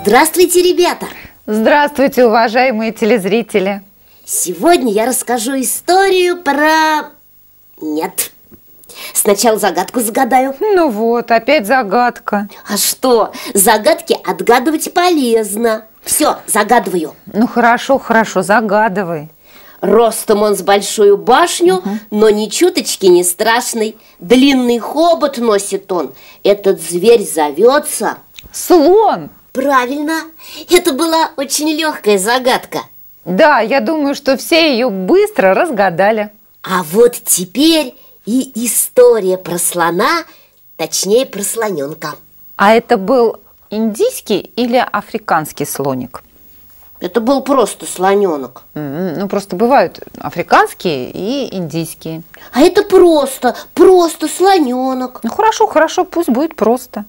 Здравствуйте, ребята! Здравствуйте, уважаемые телезрители! Сегодня я расскажу историю про... Нет, сначала загадку загадаю. Ну вот, опять загадка. А что, загадки отгадывать полезно. Все, загадываю. Ну хорошо, загадывай. Ростом он с большую башню, но ни чуточки не страшный. Длинный хобот носит он. Этот зверь зовется... Слон! Правильно, это была очень легкая загадка. Да, я думаю, что все ее быстро разгадали. А вот теперь и история про слона, точнее про слоненка. А это был индийский или африканский слоник? Это был просто слоненок. Ну, просто бывают африканские и индийские. А это просто слоненок. Ну, хорошо, пусть будет просто.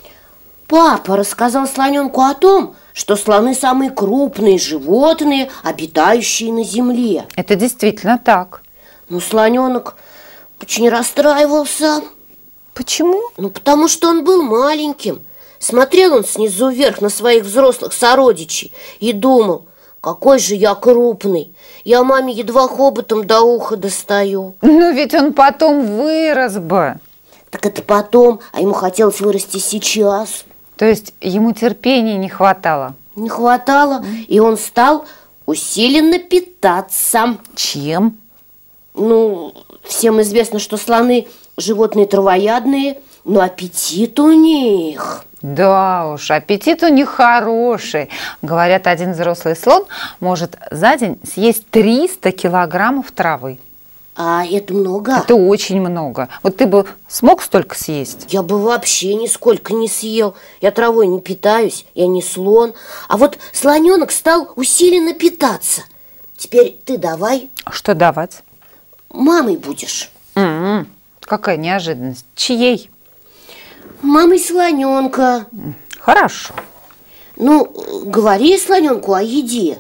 Папа рассказал слоненку о том, что слоны самые крупные животные, обитающие на земле. Это действительно так. Но слоненок очень расстраивался. Почему? Ну, потому что он был маленьким. Смотрел он снизу вверх на своих взрослых сородичей и думал: какой же я крупный, я маме едва хоботом до уха достаю. Ну, ведь он потом вырос бы. Так это потом, а ему хотелось вырасти сейчас. То есть ему терпения не хватало? Не хватало, и он стал усиленно питаться. Чем? Ну, всем известно, что слоны животные травоядные, но аппетит у них... Да уж, аппетит у них хороший. Говорят, один взрослый слон может за день съесть 300 килограммов травы. А это много? Это очень много. Вот ты бы смог столько съесть? Я бы вообще нисколько не съел. Я травой не питаюсь, я не слон. А вот слоненок стал усиленно питаться. Теперь ты давай. Что давать? Мамой будешь. Какая неожиданность. Чьей? Мамой слоненка. Хорошо. Ну, говори слоненку о еде.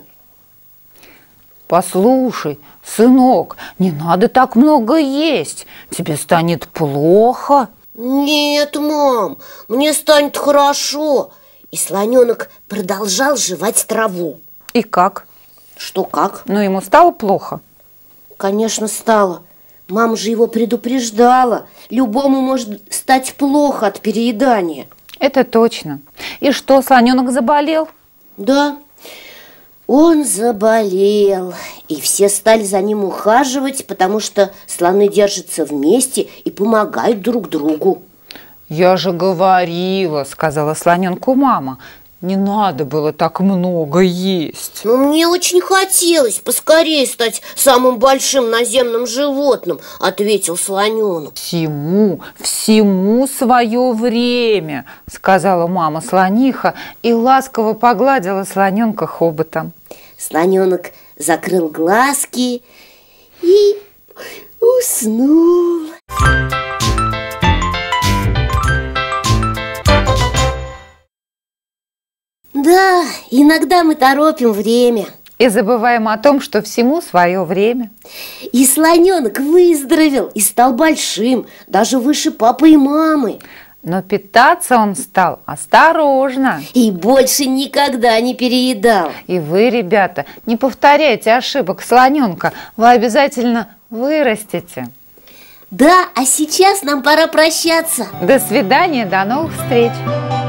Послушай, сынок, не надо так много есть. Тебе станет плохо. Нет, мам, мне станет хорошо. И слоненок продолжал жевать траву. И как? Что как? Ну, ему стало плохо? Конечно, стало. Мама же его предупреждала. Любому может стать плохо от переедания. Это точно. И что, слоненок заболел? Да, он заболел. И все стали за ним ухаживать, потому что слоны держатся вместе и помогают друг другу. Я же говорила, сказала слоненку мама, не надо было так много есть. Но мне очень хотелось поскорее стать самым большим наземным животным, ответил слоненок. Всему свое время, сказала мама слониха и ласково погладила слоненка хоботом. Слоненок закрыл глазки и уснул. Да, иногда мы торопим время. И забываем о том, что всему свое время. И слоненок выздоровел и стал большим, даже выше папы и мамы. Но питаться он стал осторожно. И больше никогда не переедал. И вы, ребята, не повторяйте ошибок слоненка. Вы обязательно вырастете. Да, а сейчас нам пора прощаться. До свидания, до новых встреч.